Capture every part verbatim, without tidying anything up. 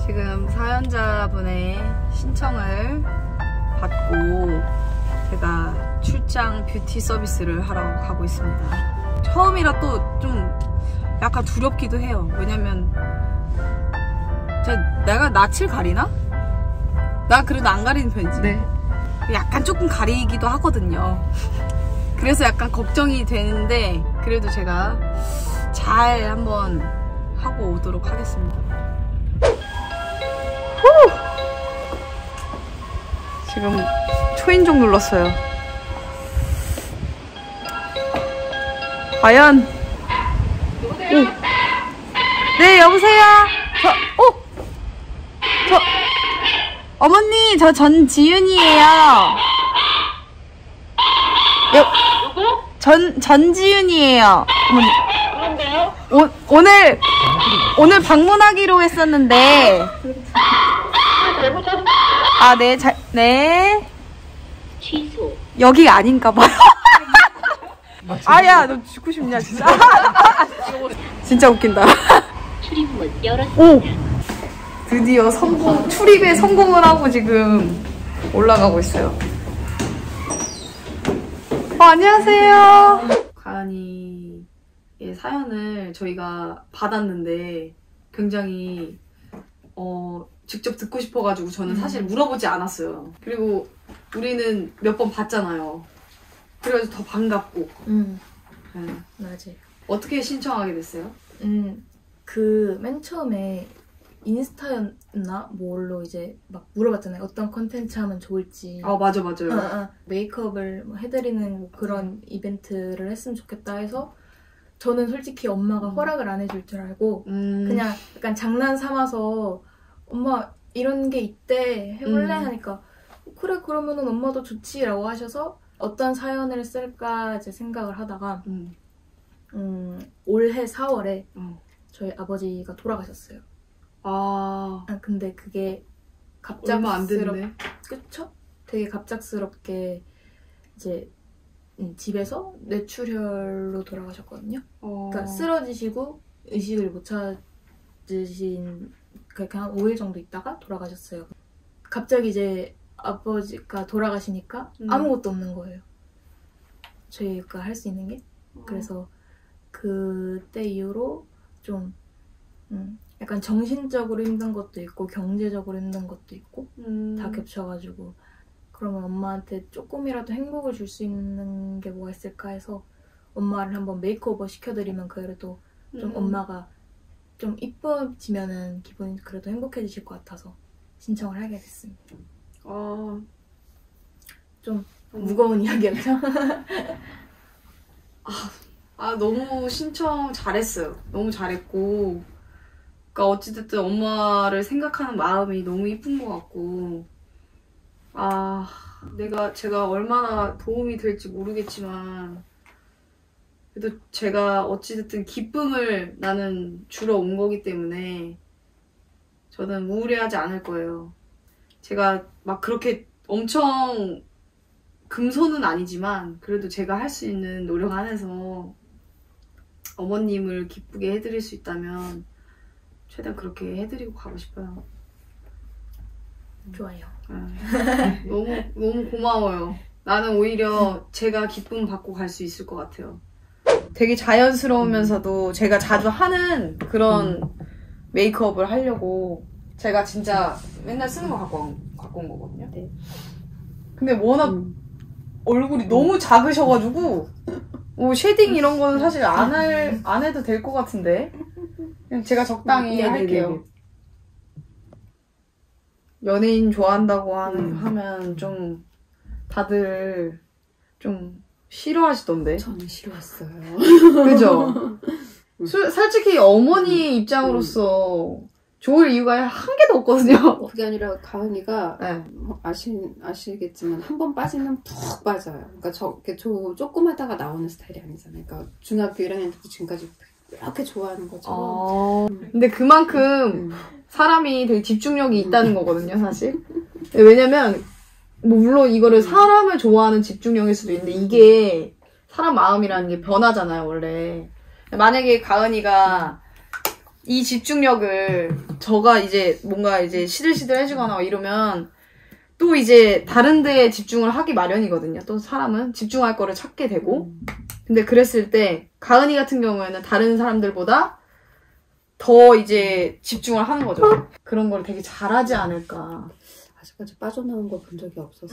지금 사연자분의 신청을 받고 제가 출장 뷰티 서비스를 하러 가고 있습니다. 처음이라 또 좀 약간 두렵기도 해요. 왜냐면 제가, 내가 낯을 가리나? 나 그래도 안 가리는 편이지. 네. 약간 조금 가리기도 하거든요. 그래서 약간 걱정이 되는데 그래도 제가 잘 한번 하고 오도록 하겠습니다. 후! 지금 초인종 눌렀어요. 과연? 오. 네, 여보세요? 저, 어? 저, 어머니, 저 전지윤이에요. 여, 전, 전지윤이에요. 어머니. 그런데요? 오, 오늘, 오늘 방문하기로 했었는데. 아, 네, 잘, 네. 취소. 여기 아닌가봐요. 아야, 너 죽고 싶냐, 진짜. 진짜 웃긴다. 출입문 열었습니다. 오! 드디어 성공, 출입에 성공을 하고 지금 올라가고 있어요. 어, 안녕하세요. 가은이의 사연을 저희가 받았는데 굉장히 어, 직접 듣고 싶어가지고 저는 사실 물어보지 않았어요. 그리고 우리는 몇 번 봤잖아요. 그래가지고 더 반갑고. 음, 네. 맞아요. 어떻게 신청하게 됐어요? 음, 그 맨 처음에 인스타였나? 뭘로 이제 막 물어봤잖아요. 어떤 컨텐츠 하면 좋을지. 아, 맞아, 맞아요. 아, 아, 메이크업을 뭐 해드리는 뭐 그런 이벤트를 했으면 좋겠다 해서 저는 솔직히 엄마가 음. 허락을 안 해줄 줄 알고 음. 그냥 약간 장난 삼아서 엄마 이런 게 있대 해볼래? 음. 하니까 그래 그러면은 엄마도 좋지라고 하셔서 어떤 사연을 쓸까 이제 생각을 하다가 음. 음, 올해 사월에 어. 저희 아버지가 돌아가셨어요. 아, 아, 근데 그게 얼마 안 갑작스럽 됐네. 그쵸? 되게 갑작스럽게 이제 음, 집에서 뇌출혈로 돌아가셨거든요. 어. 그러니까 쓰러지시고 의식을 못 찾으신 그러니까 한 오 일 정도 있다가 돌아가셨어요. 갑자기 이제 아버지가 돌아가시니까 음. 아무것도 없는 거예요. 저희가 할 수 있는 게. 어. 그래서 그때 이후로 좀 음, 약간 정신적으로 힘든 것도 있고 경제적으로 힘든 것도 있고 음. 다 겹쳐가지고 그러면 엄마한테 조금이라도 행복을 줄 수 있는 게 뭐가 있을까 해서 엄마를 한번 메이크오버 시켜드리면 그래도 좀 음. 엄마가 좀 이뻐지면은 기분이 그래도 행복해지실 것 같아서 신청을 하게 됐습니다. 아, 좀 음. 무거운 이야기였죠? 아, 너무 신청 잘했어요. 너무 잘했고. 그러니까 어찌됐든 엄마를 생각하는 마음이 너무 이쁜 것 같고. 아, 내가, 제가 얼마나 도움이 될지 모르겠지만, 그래도 제가 어찌됐든 기쁨을 나는 주러 온 거기 때문에, 저는 우울해하지 않을 거예요. 제가 막 그렇게 엄청 금손은 아니지만, 그래도 제가 할 수 있는 노력 안에서 어머님을 기쁘게 해드릴 수 있다면, 최대한 그렇게 해드리고 가고 싶어요. 좋아요. 네. 너무 너무 고마워요. 나는 오히려 제가 기쁨 받고 갈 수 있을 것 같아요. 되게 자연스러우면서도 제가 자주 하는 그런 메이크업을 하려고 제가 진짜 맨날 쓰는 거 갖고 온, 갖고 온 거거든요. 네. 근데 워낙 얼굴이 너무 작으셔가지고 뭐 쉐딩 이런 거는 사실 안 할, 안 해도 될 것 같은데 그냥 제가 적당히 음, 할게요. 연예인 좋아한다고 하는, 음. 하면 좀 다들 좀 싫어하시던데. 저는 싫어했어요. 그죠? 수, 솔직히 어머니 입장으로서 좋을 이유가 한 개도 없거든요. 그게 아니라 가은이가 네. 아시, 아시겠지만 한 번 빠지면 푹 빠져요. 그러니까 저, 저 조금 하다가 나오는 스타일이 아니잖아요. 그러니까 중학교 일 학년 때부터 지금까지 이렇게 좋아하는 것처럼. 아, 근데 그만큼 사람이 되게 집중력이 있다는 거거든요, 사실. 왜냐면 뭐 물론 이거를 사람을 좋아하는 집중력일 수도 있는데 이게 사람 마음이라는 게 변하잖아요, 원래. 만약에 가은이가 이 집중력을 저가 이제 뭔가 이제 시들시들 해주거나 이러면 또 이제 다른 데에 집중을 하기 마련이거든요. 또 사람은 집중할 거를 찾게 되고. 근데 그랬을 때 가은이 같은 경우에는 다른 사람들보다 더 이제 집중을 하는 거죠. 그런 걸 되게 잘하지 않을까. 아직까지 빠져나온 거 본 적이 없어서.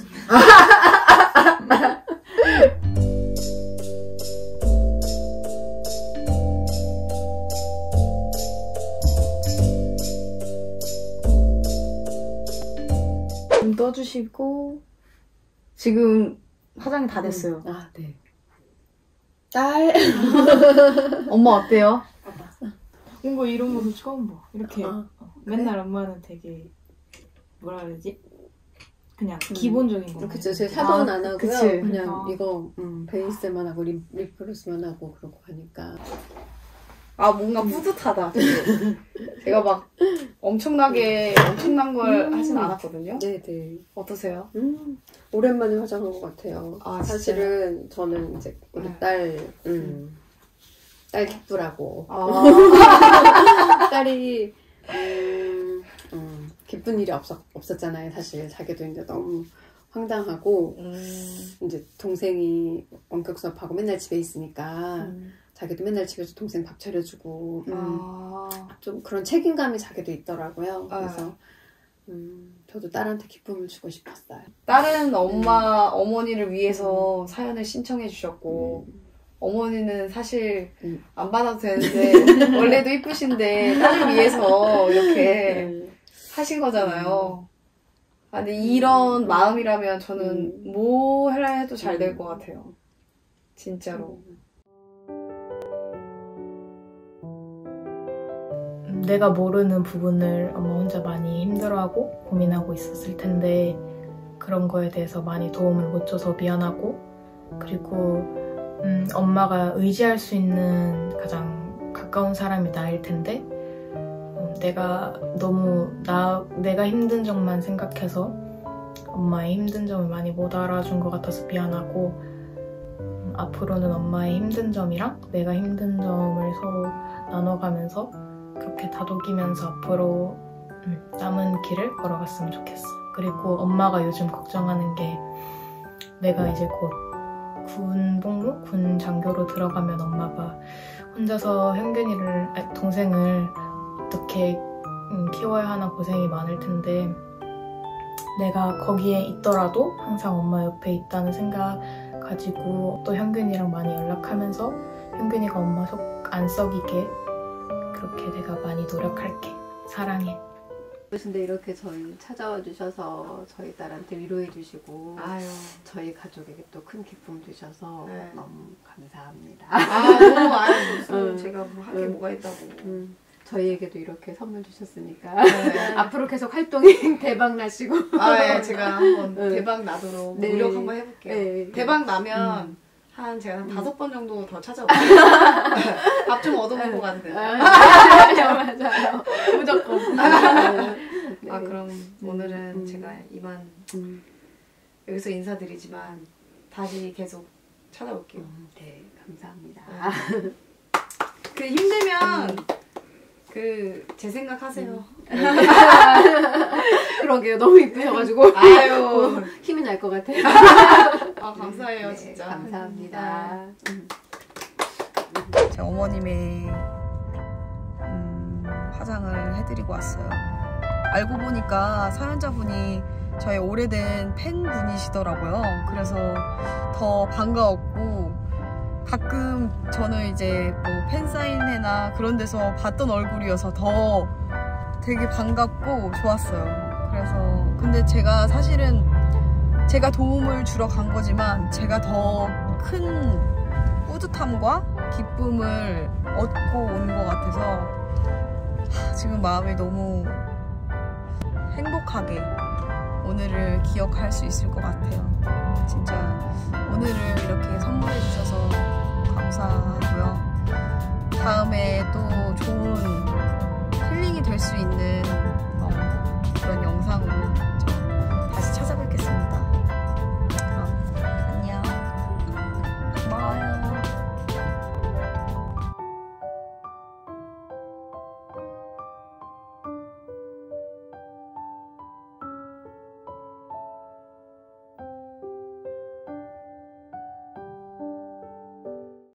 좀 떠주시고 지금 화장이 다 됐어요. 음. 아, 네. 딸. 엄마 어때요? 뭔가 이런 모습 처음 봐. 이렇게 아, 어, 맨날 엄마는 되게 뭐라 그러지? 그냥 기본적인 거. 그쵸. 제 샤도는 아, 안 하고요. 그치. 그냥 어. 이거 음, 베이스만 하고 립, 립글로스만 하고 그러고 가니까. 아 뭔가 뿌듯하다. 제가 막 엄청나게 엄청난 걸 음. 하진 않았거든요. 네네. 어떠세요? 음, 오랜만에 화장한 것 같아요. 아, 사실은 저는 이제 우리 네. 딸, 음, 딸 기쁘라고. 아, 딸이, 음, 음, 기쁜 일이 없었, 없었잖아요. 사실 자기도 이제 너무 황당하고, 음, 이제 동생이 원격 수업하고 맨날 집에 있으니까, 음. 자기도 맨날 집에서 동생 밥 차려주고, 음, 아, 좀 그런 책임감이 자기도 있더라고요. 아. 그래서, 음, 저도 딸한테 기쁨을 주고 싶었어요. 다른 엄마 어머니를 위해서 사연을 신청해 주셨고 어머니는 사실 음. 안 받아도 되는데 원래도 이쁘신데 딸을 위해서 이렇게 네. 하신 거잖아요. 아, 근데 이런 마음이라면 저는 뭐 해라 해도 잘 될 것 같아요. 진짜로. 내가 모르는 부분을 엄마 혼자 많이 힘들어하고 고민하고 있었을 텐데 그런 거에 대해서 많이 도움을 못 줘서 미안하고 그리고 음, 엄마가 의지할 수 있는 가장 가까운 사람이 나일 텐데 음, 내가 너무 나, 내가 힘든 점만 생각해서 엄마의 힘든 점을 많이 못 알아준 것 같아서 미안하고 음, 앞으로는 엄마의 힘든 점이랑 내가 힘든 점을 서로 나눠가면서 그렇게 다독이면서 앞으로 음, 남은 길을 걸어갔으면 좋겠어. 그리고 엄마가 요즘 걱정하는 게 내가 이제 곧 군 복무? 군 장교로 들어가면 엄마가 혼자서 현균이를, 아니, 동생을 어떻게 음, 키워야 하나 고생이 많을 텐데 내가 거기에 있더라도 항상 엄마 옆에 있다는 생각 가지고 또 현균이랑 많이 연락하면서 현균이가 엄마 속 안 썩이게 그렇게 내가 많이 노력할게. 사랑해. 근데 이렇게 저희 찾아와 주셔서 저희 딸한테 위로해 주시고 아유. 저희 가족에게 또 큰 기쁨 주셔서 네. 너무 감사합니다. 아, 너무 아유, 무슨 응. 제가 뭐 할 게 응. 뭐가 있다고. 음, 저희에게도 이렇게 선물 주셨으니까 네. 앞으로 계속 활동이 대박 나시고 아, 예, 제가 한번 응. 대박 나도록 네. 노력 한번 해볼게요. 네. 대박 나면 음. 한 제가 한 다섯 번 정도 더 찾아올게요. 밥 좀 얻어먹고 가도 돼요. 맞아요, 맞아요. 무조건. 네. 아, 그럼 오늘은 음. 제가 이만 음, 여기서 인사드리지만 다시 계속 찾아올게요. 음, 네, 감사합니다. 그 힘들면 그 제 생각하세요. 그러게요, 너무 이쁘셔가지고 아유, 힘이 날 것 같아요. 아, 감사해요, 네, 진짜. 감사합니다. 음. 제 어머님의 음, 화장을 해드리고 왔어요. 알고 보니까 사연자분이 저의 오래된 팬분이시더라고요. 그래서 더 반가웠고 가끔 저는 이제 뭐 팬사인회나 그런 데서 봤던 얼굴이어서 더 되게 반갑고 좋았어요. 그래서 근데 제가 사실은 제가 도움을 주러 간 거지만 제가 더 큰 뿌듯함과 기쁨을 얻고 온 것 같아서 하, 지금 마음이 너무 행복하게 오늘을 기억할 수 있을 것 같아요. 진짜 오늘을 이렇게 선물해 주셔서 감사하고요. 다음에 또 좋은 힐링이 될 수 있는